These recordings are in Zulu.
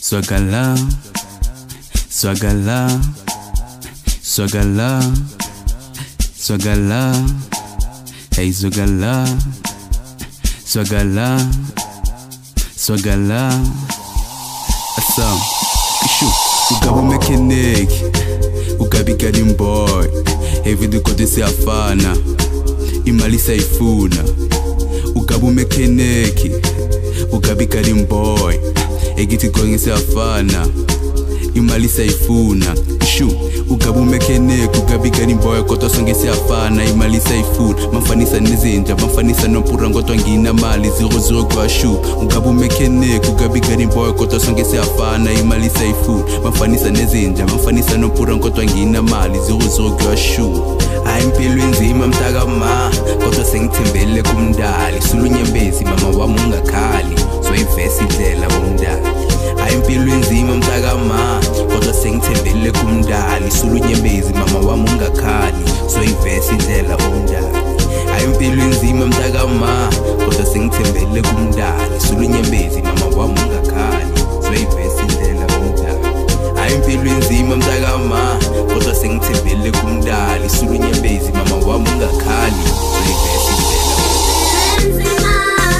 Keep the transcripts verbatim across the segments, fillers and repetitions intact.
Swagala, swagala, swagala, swagala, hey swagala, swagala, swagala. Asam, ishu, ugabu mechanic, ugabi garden boy, everyday kote se afana, imali saifuna. Ugabu mechanic, ugabi garden boy, egiti kongi se afana, imali saifuna. Ishu, ugabu mechanic, ugabi garden boy, koto songi se afana, imali saifuna. Manfanisa nezinja, manfanisa no purango twangina mali zero zero kwa shu. Ugabu mechanic, ugabi garden boy, koto songi se afana, imali saifuna. Manfanisa nezinja, manfanisa no purango twangina mali zero zero kwa shu. Ayimpilo enzima mtaka ma, kodwa sengithembele kumdali. Sulunyembezi mama wami ungakhali, soyivesi indlela umdali. Ayimpilo enzima mtaka ma, kodwa sengithembele kumdali. Sulunyembezi mama wami ungakhali, soyivesi indlela umdali. Ayimpilo enzima mtaka ma, kodwa sengithembele kumdali. Sulunyembezi mama wami ungakhali, soyivesi indlela umdali. Ayimpilo enzima mtaka ma, kodwa sengithembele kumdali. Sulunyembezi mama wami ungakhali, soyivesi indlela umdali.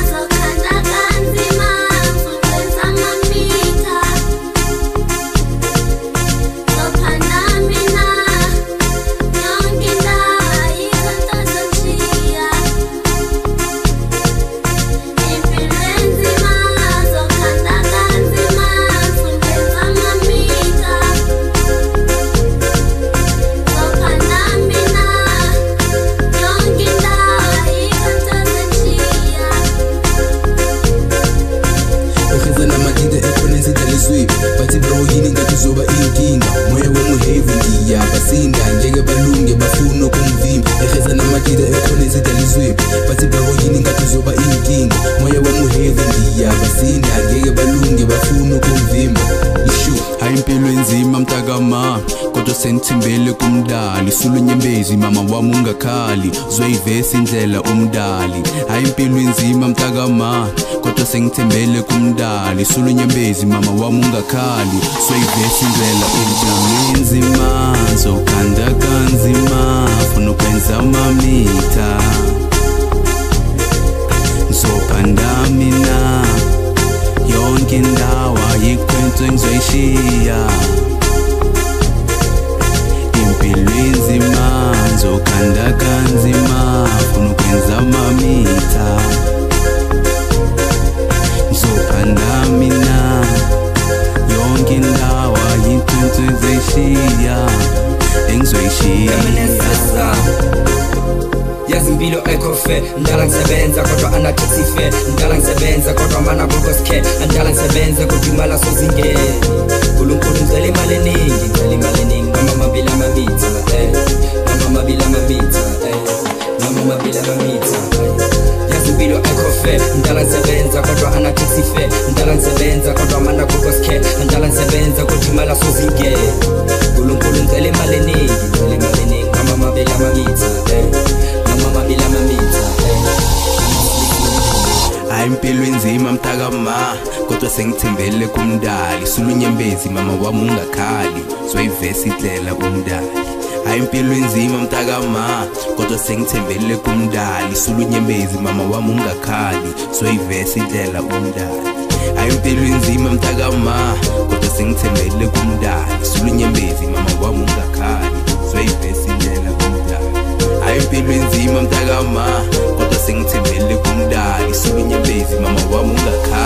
Bathi bro yini ngathi uzoba inkinga, moya wemuhevu ngiyaba sinda njenge balunge bafuna ukumvimba. Eheza namakida ekhona ezidalizwe. Bathi bro yini ngathi uzoba inkinga, moya wemuhevu ngiyaba sinda njenge balunge bafuna ukumvimba. Ishu, ayimpilo enzima mtaka ma, kodwa sengithembele kumdali. Sulunyembezi mama wami ungakhali, zoyivesi indlela umdali. Ayimpilo enzima mtaka ma, kodwa sengithembele kumdali. Sulunyembezi mama wami ungakhali, soyivesi indlela umdali. Nzima, zokhanda kanzima, funa ukwenza mamita. Zophanda mina, yonke indawo ayikho engizoyishiya. Impilo enzima, zokhanda kanzima, funa ukwenza mamita. Zophanda mina, yonke indawo ayikho engizoyishiya, engizoyishiya. Yazi impilo ekho fair, ndala ngisebenza kodwa anathethi fair. Ndala ngisebenza kodwa mana kukho scare. Ndala ngisebenza kodwa imali sozingene. Unkulunkulu ngicela imali eningi, ngicela imali eningi. Mama mabila mamitha, eh. Mama mabila mamitha, eh. Mama mabila mamitha, eh. Yazi impilo ekho fair, ndala ngisebenza kodwa anathethi fair. Ndala ngisebenza kodwa mana kukho scare. Ndala ngisebenza kodwa imali sozingene. Unkulunkulu ngicela imali eningi, ngicela imali eningi. Mama mabila mamitha, eh. Ayimpilo enzima mtaka ma, kodwa sengithembele kumdali. Sulunyembezi mama wami ungakhali, soyivesi indlela umdali. Ayimpilo enzima mtaka ma, kodwa sengithembele kumdali. Sulunyembezi mama wami ungakhali, soyivesi indlela umdali. Ayimpilo enzima mtaka ma, kodwa sengithembele kumdali. Sulunyembezi mama wami ungakhali, soyivesi indlela umdali. Ayimpilo enzima mtaka ma, kodwa sengithembele kumdali. Sulunyembezi mama wami ungakhali.